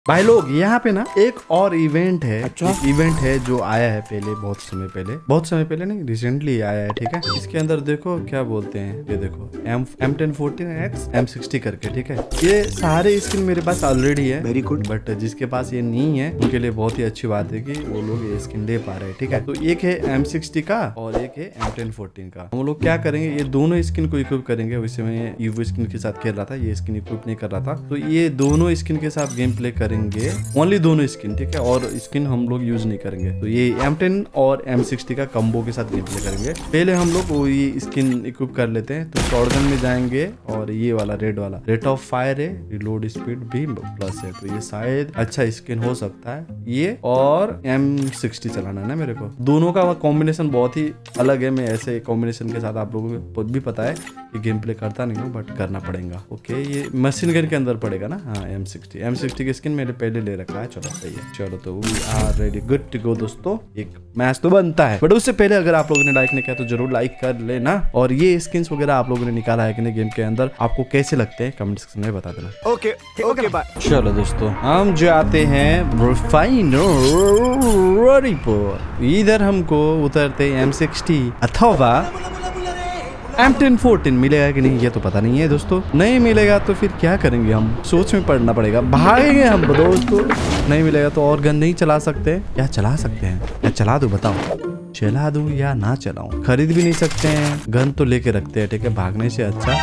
भाई लोग यहाँ पे ना एक और इवेंट है। एक इवेंट है जो आया है पहले, बहुत समय पहले नहीं, रिसेंटली आया है। ठीक है, इसके अंदर देखो क्या बोलते हैं, ये देखो M1014X M60 करके। ठीक है, ये सारे स्किन मेरे पास ऑलरेडी है, वेरी गुड। बट जिसके पास ये नहीं है उनके लिए बहुत ही अच्छी बात है कि वो लोग ये स्किन ले पा रहे हैं। ठीक है, तो एक है M60 का और एक है M1014 का। हम लोग क्या करेंगे, ये दोनों स्किन को इक्विप करेंगे। वैसे मैं ईवो स्किन के साथ खेल रहा था, ये स्किन इक्विप नहीं कर रहा था, तो ये दोनों स्किन के साथ गेम प्ले करेंगे, ओनली दोनों स्किन। ठीक है, और स्किन हम लोग यूज नहीं करेंगे। तो ये M10 और M60 का कम्बो के साथ गेम प्ले करेंगे। पहले हम लोग वो ये स्किन इक्विप कर लेते हैं। तो शॉटगन में जाएंगे और ये वाला रेड वाला रेट ऑफ फायर है, रिलोड स्पीड भी प्लस है, तो ये शायद अच्छा स्किन हो सकता है ये। और M60 चलाना है ना मेरे को। दोनों का कॉम्बिनेशन बहुत ही अलग है। मैं ऐसे कॉम्बिनेशन के साथ आप लोगों को भी पता है कि गेम प्ले करता नहीं हूँ, बट करना पड़ेगा। ओके, ये मशीन गन के अंदर पड़ेगा ना। हाँ, M60 की स्किन मैंने पहले ले रखा है। चलो सही है, चलो तो we are ready, good to go दोस्तों। एक मैच तो बनता है, बट उससे पहले अगर आप लोगों ने लाइक नहीं किया तो जरूर लाइक कर लेना। और ये स्किन्स वगैरह आप लोगों ने निकाला है कि नहीं गेम के अंदर, आपको कैसे लगते हैं कमेंट सेक्शन में बता देना। Okay okay bye. चलो दोस्तों, हम जाते हैं रिफाइनरी पर। इधर हमको उतरते M60 अथवा M1014 मिलेगा कि नहीं ये तो पता नहीं है दोस्तों। नहीं मिलेगा तो फिर क्या करेंगे, हम सोच में पड़ना पड़ेगा, भागेंगे हम दोस्तों। नहीं मिलेगा तो और गन नहीं चला सकते, या चला सकते हैं, या चला दूं, बताओ चला दूं या ना चलाऊं। खरीद भी नहीं सकते हैं, गन तो लेके रखते हैं। ठीक है, भागने से अच्छा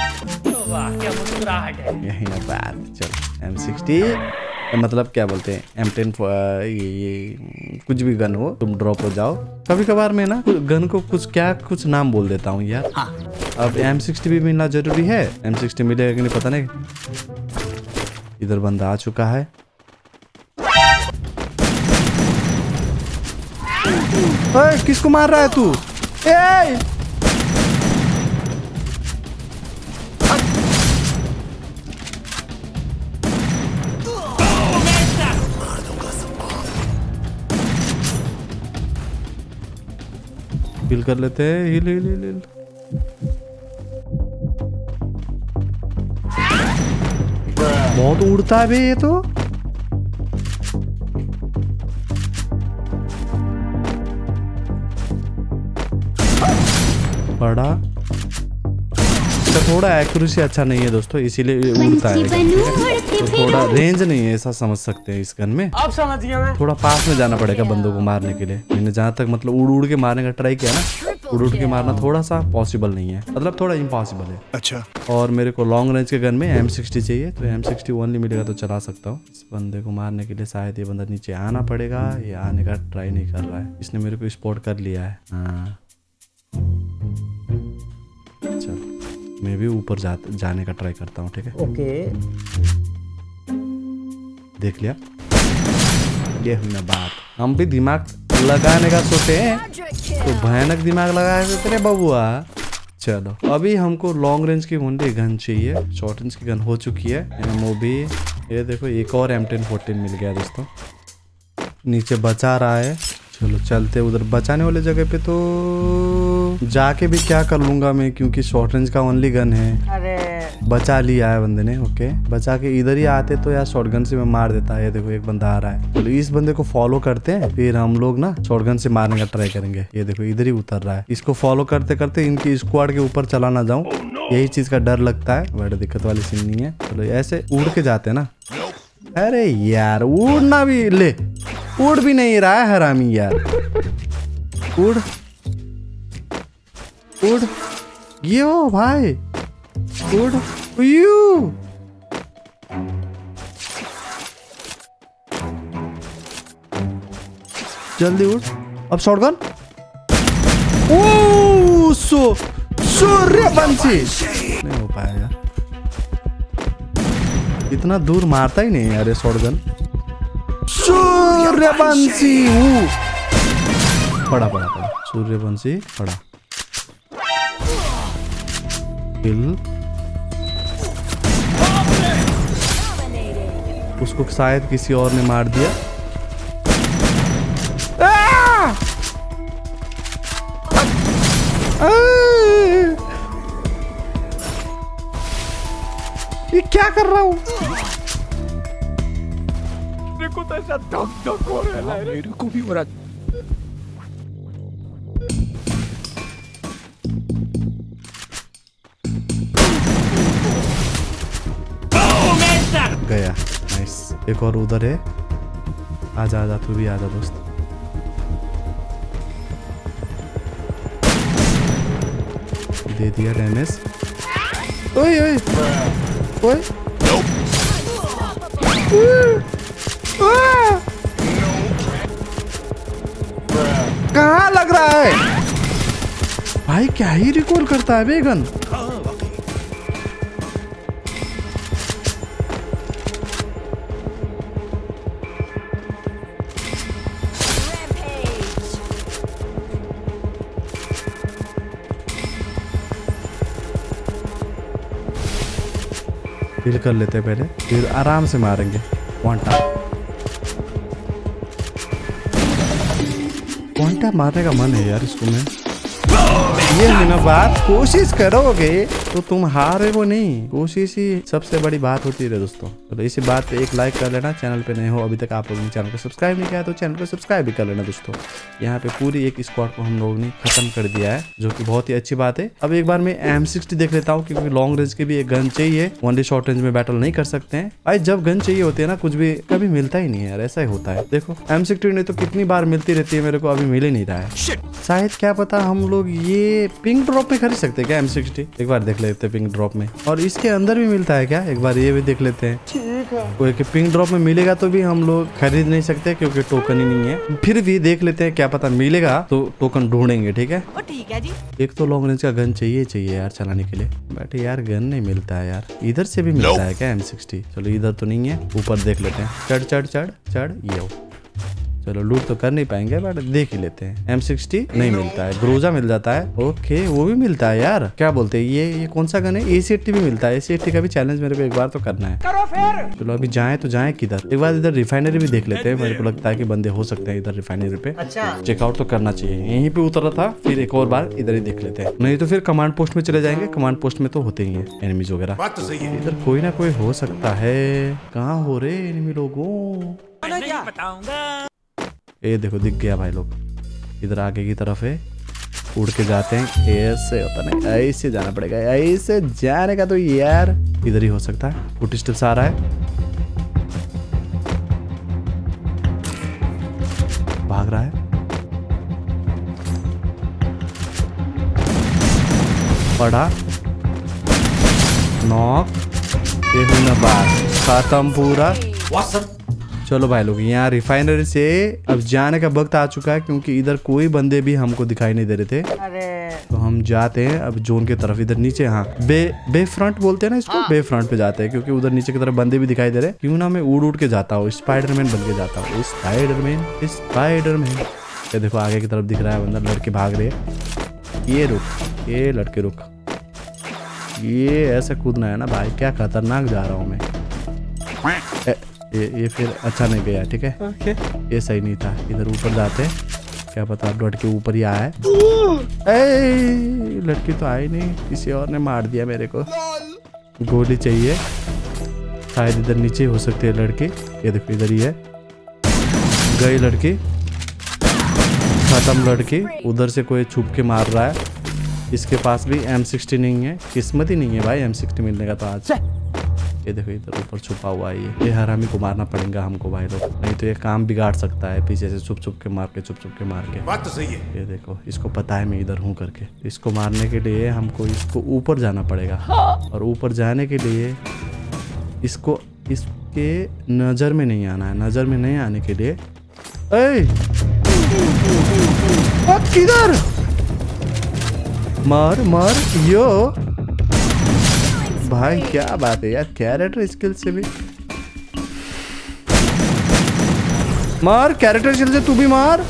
यही ना बात। चलो M60 मतलब क्या बोलते हैं M10 ये कुछ भी गन हो, तुम ड्रॉप हो जाओ। कभी कभार मैं ना गन को कुछ नाम बोल देता हूँ यार। हाँ। अब M60 भी मिलना जरूरी है। M60 मिलेगा कि नहीं पता नहीं। इधर बंदा आ चुका है। ओए, किसको मार रहा है तू? ए! हिल कर लेते हैं, हिल हिल हिल हिल। बहुत उड़ता है बे ये तो। बड़ा थोड़ा एक्यूरेसी अच्छा नहीं है दोस्तों, इसीलिए उड़ता है। तो थोड़ा रेंज नहीं है, ऐसा समझ सकते हैं इस गन में। अब समझ गया मैं। थोड़ा पास में जाना पड़ेगा बंदों को मारने के लिए। मैंने जहाँ तक मतलब उड़ के मारने का ट्राई किया ना, उड़ के मारना थोड़ा सा पॉसिबल नहीं है, मतलब थोड़ा इम्पॉसिबल है। अच्छा। और मेरे को लॉन्ग रेंज के गन में M60 चाहिए, तो M60 ओनली मिलेगा तो चला सकता हूँ। इस बंदे को मारने के लिए शायद ये बंदा नीचे आना पड़ेगा, ये आने का ट्राई नहीं कर रहा है। इसने मेरे को स्पॉट कर लिया है। हाँ, चल मैं भी ऊपर जाने का ट्राई करता हूँ। ठीक है, ओके, देख लिया। ये हुई ना बात। हम भी दिमाग लगाने का सोचे हैं, तो भयानक दिमाग लगाए तेरे बबुआ। चलो, अभी हमको लॉन्ग रेंज की ओनली गन चाहिए। शॉर्ट रेंज की गन हो चुकी है। एमओ भी, ये देखो एक और M1014 मिल गया दोस्तों। नीचे बचा रहा है। चलो चलते उधर बचाने वाले जगह पे। तो जाके भी क्या कर लूंगा मैं, क्योंकि शॉर्ट रेंज का ओनली गन है। अरे बचा लिया है बंदे ने। ओके, बचा के इधर ही आते तो यार शॉटगन से मैं मार देता है। देखो एक बंदा आ रहा है। चलो इस बंदे को फॉलो करते हैं, फिर हम लोग ना शॉटगन से मारने का ट्राई करेंगे। ये देखो इधर ही उतर रहा है। इसको फॉलो करते करते इनकी स्क्वाड के ऊपर चला ना जाऊं, यही चीज का डर लगता है। बड़ी दिक्कत वाली सीन नहीं है। चलो ऐसे उड़ के जाते हैं ना। अरे यार उड़ना भी ले, उड़ भी नहीं रहा है हरामी यार। उड़ उड़ यो भाई, उड़ यू। जल्दी उड़। अब शॉटगन। ओ सूर्यवंशी नहीं हो पाएगा, इतना दूर मारता ही नहीं यार ये शॉटगन। सूर्यवंशी पड़ा पड़ा पड़ा, सूर्यवंशी पड़ा। किल। उसको शायद किसी और ने मार दिया। ये क्या कर रहा हूं? मेरे को तो ऐसा धक धक हो रहा है, मेरे को भी हो रहा। गया, नाइस। एक और उधर है, आजा आजा, तू भी आजा दोस्त। दे दिया डैमेज। ओए ओए ओए, कहाँ लग रहा है भाई? क्या ही रिकॉल करता है बेगन। हिल कर लेते हैं पहले, फिर आराम से मारेंगे। क्वांटा मारने का मन है यार इसको। मैं ये है ना बात, कोशिश करोगे तो तुम हारे वो नहीं, कोशिश ही सबसे बड़ी बात होती है दोस्तों। तो इसी बात पे एक लाइक कर लेना, चैनल पे नए हो अभी तक आप लोगों ने चैनल को सब्सक्राइब नहीं किया तो चैनल को सब्सक्राइब भी कर लेना दोस्तों। यहाँ पे पूरी एक स्क्वाड को हम लोगों ने खत्म कर दिया है, जो कि बहुत ही अच्छी बात है। अब एक बार मैं M60 देख लेता हूँ, क्योंकि लॉन्ग रेंज की भी एक गन चाहिए। ओनली शॉर्ट रेंज में बैटल नहीं कर सकते हैं भाई। जब गन चाहिए होती है ना, कुछ भी कभी मिलता ही नहीं है यार, ऐसा ही होता है। देखो M60 ने तो कितनी बार मिलती रहती है, मेरे को अभी मिल ही नहीं रहा है। शायद क्या पता हम लोग ये पिंक ड्रॉप में खरीद सकते हैं क्या M60? एक बार देख लेते हैं पिंक ड्रॉप में। और इसके अंदर भी मिलता है क्या? एक बार ये भी देख लेते हैं। ठीक है, कोई कि पिंक ड्रॉप में मिलेगा तो भी हम लोग खरीद नहीं सकते क्योंकि टोकन ही नहीं है। फिर भी देख लेते हैं, क्या पता मिलेगा तो टोकन ढूंढेंगे। ठीक है, ठीक है जी। एक तो लॉन्ग रेंज का गन चाहिए यार चलाने के लिए, बट यार गन नहीं मिलता है यार। इधर से भी मिलता है क्या M60? चलो इधर तो नहीं है, ऊपर देख लेते हैं। चढ़ चढ़ चढ़ चढ़, ये चलो लूट तो कर नहीं पाएंगे बट देख ही लेते हैं। M60 नहीं मिलता है, ग्रोजा मिल जाता है। ओके, वो भी मिलता है यार। क्या बोलते हैं ये कौन सा गन है? AC80 भी मिलता है। AC80 का भी चैलेंज मेरे को एक बार तो करना है। करो फिर। चलो अभी जाए तो जाए किधर? एक बार इधर रिफाइनरी भी देख लेते हैं। मेरे को लगता है कि बंदे हो सकते हैं इधर रिफाइनरी पे। अच्छा, चेकआउट तो करना चाहिए। यहीं पे उतरा था, फिर एक और बार इधर ही देख लेते हैं। नहीं तो फिर कमांड पोस्ट में चले जाएंगे। कमांड पोस्ट में तो होते ही है एनिमीज वगैरह। बात तो सही है, इधर कोई ना कोई हो सकता है। कहाँ हो रहे एनिमी लोगों? ये देखो दिख गया भाई लोग, इधर आगे की तरफ है। उड़ के जाते हैं, ऐसे होता नहीं, ऐसे जाना पड़ेगा। ऐसे जाने का तो यार इधर ही हो सकता है। फुट स्टेप्स आ रहा है, भाग रहा है। पड़ा नॉक, एक मिनट बाद खत्म पूरा। चलो भाई लोग, यहाँ रिफाइनरी से अब जाने का वक्त आ चुका है, क्योंकि इधर कोई बंदे भी हमको दिखाई नहीं दे रहे थे। तो हम जाते हैं अब जोन की तरफ। इधर नीचे, हाँ बे फ्रंट बोलते हैं ना इसको, बे फ्रंट पे जाते हैं, क्योंकि उधर नीचे की तरफ बंदे भी दिखाई दे रहे। क्यों ना मैं उड़ के जाता हूँ, स्पाइडरमैन बन के जाता हूँ। स्पाइडरमैन। ये देखो आगे की तरफ दिख रहा है बंदा, लड़के भाग रहे हैं। ये रुक, ये लड़के रुक, ये ऐसे कूदना है ना भाई। क्या खतरनाक जा रहा हूँ मैं। ये फिर अच्छा नहीं गया। ठीक है, ये सही नहीं था। इधर ऊपर जाते हैं, क्या पता लड़के ऊपर ही आया है। लड़की तो आई नहीं, किसी और ने मार दिया मेरे को। गोली चाहिए, शायद इधर नीचे हो सकते हैं लड़के। ये देखो इधर ही है, गई लड़की, खत्म लड़की। उधर से कोई छुप के मार रहा है। इसके पास भी M60 नहीं है, किस्मत ही नहीं है भाई M60 मिलने का तो आज। ये देखो इधर ऊपर छुपा हुआ है। ये हरामी को मारना पड़ेगा हमको भाई लोग, नहीं तो ये काम बिगाड़ सकता है। पीछे से छुप छुप के मार के। बात तो सही है। ये देखो इसको पता है मैं इधर हूँ करके। इसको मारने के लिए हमको इसको ऊपर जाना पड़ेगा, और ऊपर जाने के लिए इसको इसके नजर में नहीं आना है। नजर में नहीं आने के लिए किधर मार यो भाई, क्या बात है यार। कैरेक्टर स्किल से भी मार, कैरेक्टर स्किल से तू भी मार।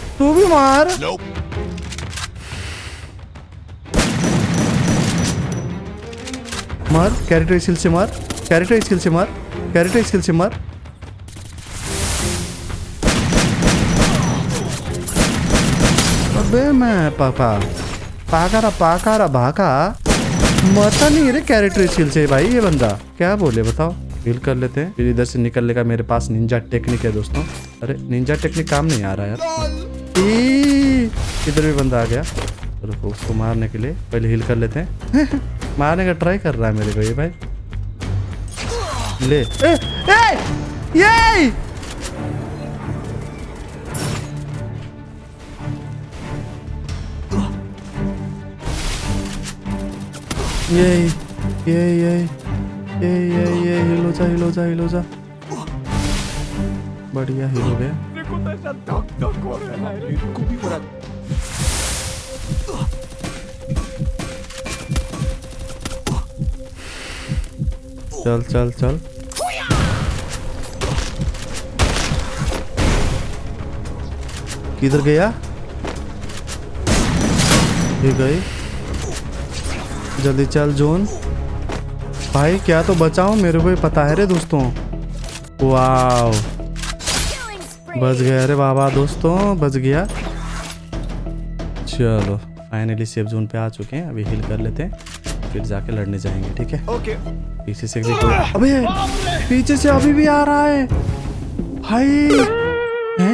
मार कैरेक्टर स्किल से मार, कैरेक्टर स्किल से मार। अबे मैं पाका भागा मता नहीं रे कैरेक्टर स्किल से भाई। ये बंदा क्या बोले बताओ। हील कर लेते हैं, फिर इधर से निकलने का मेरे पास निंजा टेक्निक है दोस्तों। अरे निंजा टेक्निक काम नहीं आ रहा यार। इधर भी बंदा आ गया। रुको, उसको मारने के लिए पहले हील कर लेते हैं। मारने का ट्राई कर रहा है मेरे को ये भाई। ले ये हिलो जा। बढ़िया हिल हो गया। मेरे को तो ऐसा धक धक हो रहा है, मेरे को भी हो रहा है। चल। किधर गया? ये गई। जल्दी चल जोन भाई, क्या तो बचाओ, मेरे को ही पता है रे दोस्तों। वाव, बच गया रे बाबा दोस्तों, बच गया। चलो फाइनली सेफ जोन पे आ चुके हैं। अभी हील कर लेते हैं, फिर जाके लड़ने जाएंगे, ठीक है। ओके। पीछे से देखो, अबे पीछे से अभी भी आ रहा है भाई। हैं?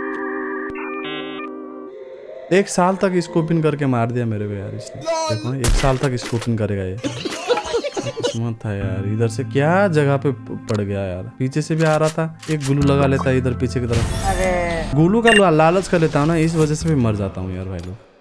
1 साल तक स्कोपिंग करके मार दिया मेरे को यार इसने। देखो 1 साल तक स्कोपिंग करेगा ये। किस्मत था यार, इधर से क्या जगह पे पड़ गया यार। पीछे से भी आ रहा था, एक ग्लू लगा लेता है इधर पीछे की तरफ। ग्लू का लालच कर लेता हूँ ना, इस वजह से भी मर जाता हूँ यार भाई लोग।